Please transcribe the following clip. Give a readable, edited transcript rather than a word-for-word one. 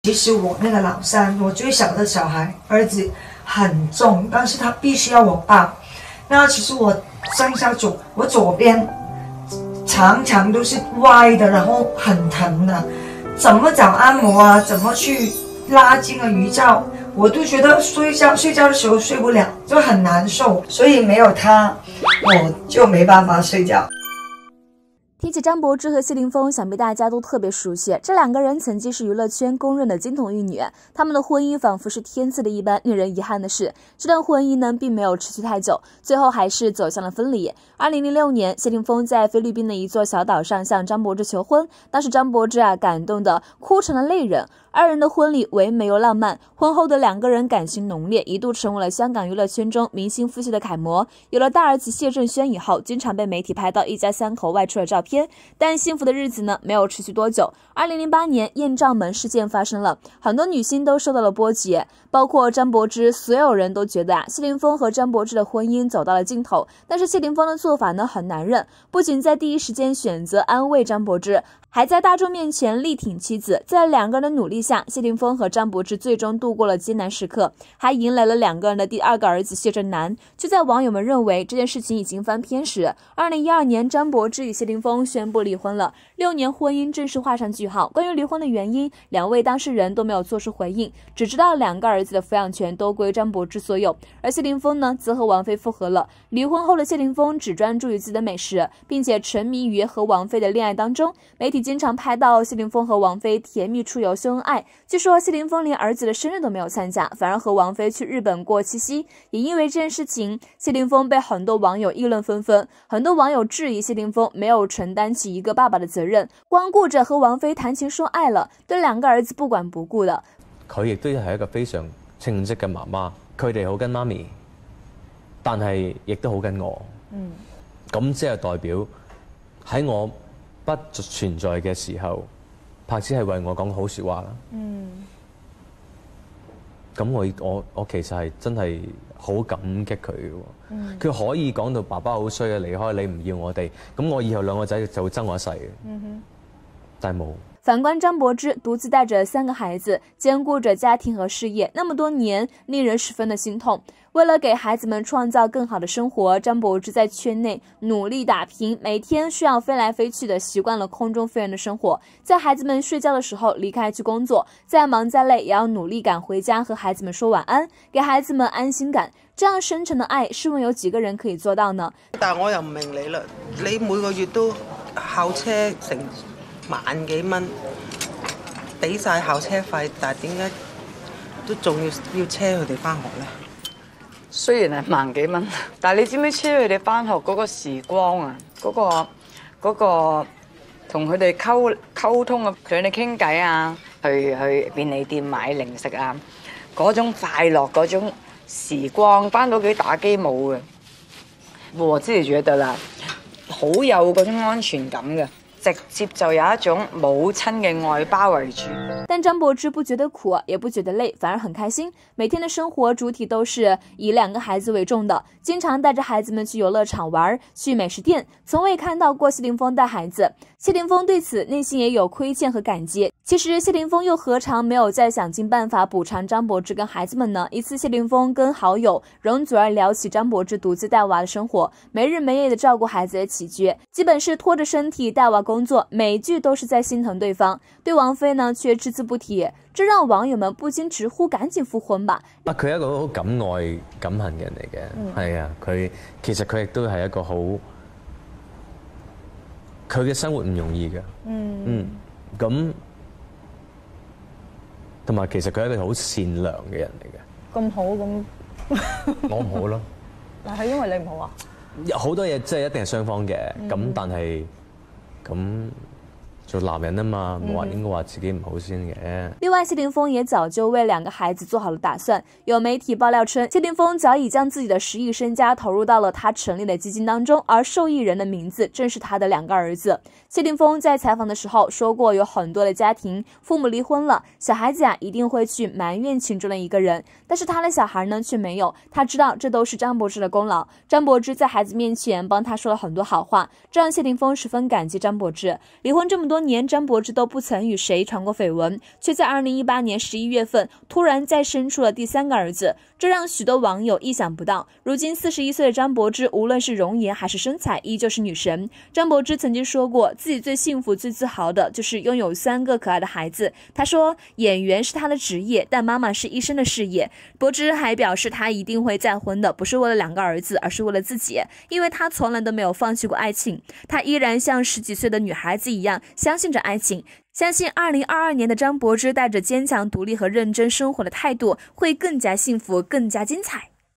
其实我那个老三，我最小的小孩儿子很重，但是他必须要我抱。那其实我上下左，我左边常常都是歪的，然后很疼的。怎么找按摩啊？怎么去拉筋啊？瑜伽，我都觉得睡觉的时候睡不了，就很难受。所以没有他，我就没办法睡觉。 提起张柏芝和谢霆锋，想必大家都特别熟悉。这两个人曾经是娱乐圈公认的金童玉女，他们的婚姻仿佛是天赐的一般。令人遗憾的是，这段婚姻呢并没有持续太久，最后还是走向了分离。2006年，谢霆锋在菲律宾的一座小岛上向张柏芝求婚，当时张柏芝感动得哭成了泪人。二人的婚礼唯美又浪漫，婚后的两个人感情浓烈，一度成为了香港娱乐圈中明星夫妻的楷模。有了大儿子谢震轩以后，经常被媒体拍到一家三口外出的照片，但幸福的日子呢没有持续多久。2008年，艳照门事件发生了，很多女星都受到了波及，包括张柏芝。所有人都觉得谢霆锋和张柏芝的婚姻走到了尽头，但是谢霆锋的做法呢很难认，不仅在第一时间选择安慰张柏芝，还在大众面前力挺妻子。在两个人的努力下，谢霆锋和张柏芝最终度过了艰难时刻，还迎来了两个人的第二个儿子谢震南。就在网友们认为这件事情已经翻篇时，2012年张柏芝与谢霆锋宣布离婚了，6年婚姻正式画上句号。关于离婚的原因，两位当事人都没有做出回应，只知道两个儿子的抚养权都归张柏芝所有。而谢霆锋呢，则和王菲复合了。离婚后的谢霆锋只专注于自己的美食，并且沉迷于和王菲的恋爱当中。媒体经常拍到谢霆锋和王菲甜蜜出游秀恩爱，据说谢霆锋连儿子的生日都没有参加，反而和王菲去日本过七夕。也因为这件事情，谢霆锋被很多网友议论纷纷，很多网友质疑谢霆锋没有承担起一个爸爸的责任，光顧着和王菲談情說愛了，對兩個兒子不管不顧的。 佢亦都係一個非常稱職嘅媽媽，佢哋好跟媽咪，但係亦都好跟我。咁即係代表喺我不存在嘅時候，柏芝係為我講好説話啦。咁我其實係真係好感激佢嘅。佢可以講到爸爸好衰嘅，離開你唔要我哋，咁我以後兩個仔就會憎我一世嘅。但係冇。 反觀張柏芝獨自帶着3個孩子，兼顧着家庭和事業，那麼多年，令人十分的心痛。為了給孩子們創造更好的生活，張柏芝在圈內努力打拼，每天需要飛來飛去的，習慣了空中飛人的生活。在孩子們睡覺的時候離開去工作，再忙再累也要努力趕回家和孩子們說晚安，給孩子們安心感。這樣深沉的愛，試問有幾個人可以做到呢？ 但係我又唔明你啦，你每個月都考車成萬幾蚊，俾晒考車費，但係點解都仲要車佢哋翻學呢？ 雖然係萬幾蚊，但係你知唔知車佢哋翻學嗰個時光啊，嗰個同佢哋溝通啊，同佢哋傾偈啊，去便利店買零食啊，嗰種快樂嗰種時光，翻到屋企打機冇嘅。我自己覺得啦，好有嗰種安全感嘅。直接就有一種母親嘅愛包圍住。 但張柏芝不覺得苦，也不覺得累，反而很開心。每天的生活主體都是以2個孩子為重的，經常帶着孩子們去遊樂場玩，去美食店，從未看到過謝霆鋒帶孩子。謝霆鋒對此內心也有虧欠和感激。其實謝霆鋒又何嘗沒有在想盡辦法補償張柏芝跟孩子們呢？一次謝霆鋒跟好友容祖兒聊起張柏芝獨自帶娃的生活，沒日沒夜的照顧孩子的起居，基本是拖着身體帶娃工作，每句都是在心疼對方。對王菲呢卻隻字不提，這讓網友們不禁直呼趕緊復婚吧。 佢係一個好敢愛敢恨嘅人嚟嘅，係啊，其實佢亦都係一個好，佢嘅生活唔容易嘅，咁同埋其實佢係一個好善良嘅人嚟嘅。 咁好咁， 我唔好咯。 但係因為你唔好啊？ 有好多嘢即係一定係雙方嘅，咁但係咁。做男人啊嘛，冇話應該話自己唔好先嘅。 另外，謝霆鋒也早就為2個孩子做好了打算。有媒體爆料稱，謝霆鋒早已將自己的10億身家投入到了他成立的基金當中，而受益人的名字正是他的2個兒子。謝霆鋒在採訪的時候說過，有很多的家庭父母離婚了，小孩子一定會去埋怨其中的一個人，但是他的小孩呢卻沒有，他知道這都是張柏芝的功勞。張柏芝在孩子面前幫他說了很多好話，這讓謝霆鋒十分感激張柏芝。離婚這麼多多年，张柏芝都不曾与谁传过绯闻，却在2018年11月份突然再生出了第3个儿子，这让许多网友意想不到。如今41岁的张柏芝，无论是容颜还是身材，依旧是女神。张柏芝曾经说过，自己最幸福、最自豪的就是拥有3个可爱的孩子。她说，演员是她的职业，但妈妈是一生的事业。柏芝还表示，她一定会再婚的，不是为了2个儿子，而是为了自己，因为她从来都没有放弃过爱情。她依然像10几岁的女孩子一样，相信着爱情，相信2022年的张柏芝带着坚强、独立和认真生活的态度，会更加幸福、更加精彩。